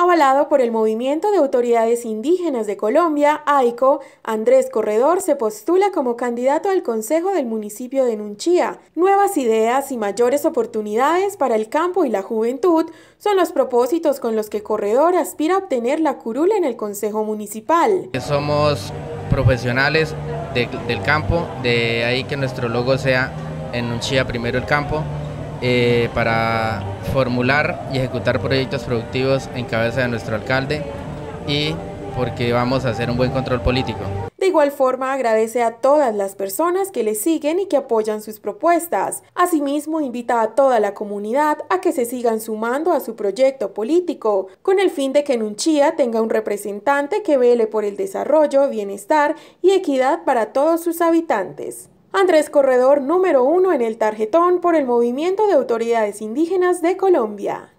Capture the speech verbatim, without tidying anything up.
Avalado por el Movimiento de Autoridades Indígenas de Colombia, AICO, Andrés Corredor se postula como candidato al Consejo del municipio de Nunchía. Nuevas ideas y mayores oportunidades para el campo y la juventud son los propósitos con los que Corredor aspira a obtener la curul en el Consejo Municipal. Somos profesionales de, del campo, de ahí que nuestro logo sea en Nunchía primero el campo. Eh, para formular y ejecutar proyectos productivos en cabeza de nuestro alcalde y porque vamos a hacer un buen control político. De igual forma, agradece a todas las personas que le siguen y que apoyan sus propuestas. Asimismo, invita a toda la comunidad a que se sigan sumando a su proyecto político, con el fin de que Nunchía tenga un representante que vele por el desarrollo, bienestar y equidad para todos sus habitantes. Andrés Corredor, número uno en el tarjetón por el Movimiento de Autoridades Indígenas de Colombia.